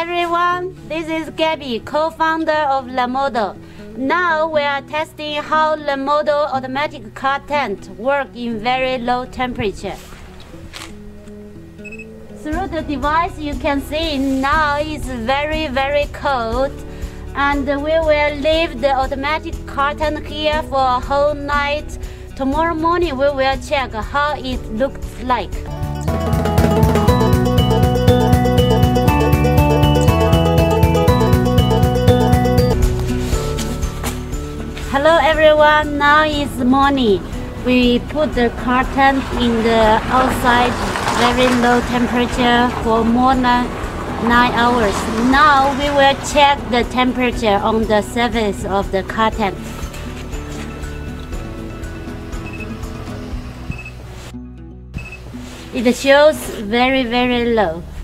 everyone, this is Gabby, co-founder of Lamodo. Now we are testing how Lamodo automatic car tent works in very low temperature. Through the device you can see now it's very cold, and we will leave the automatic car tent here for a whole night. Tomorrow morning we will check how it looks like. Hello everyone, now is morning. We put the car tent in the outside very low temperature for more than 9 hours. Now we will check the temperature on the surface of the car tent. It shows very low.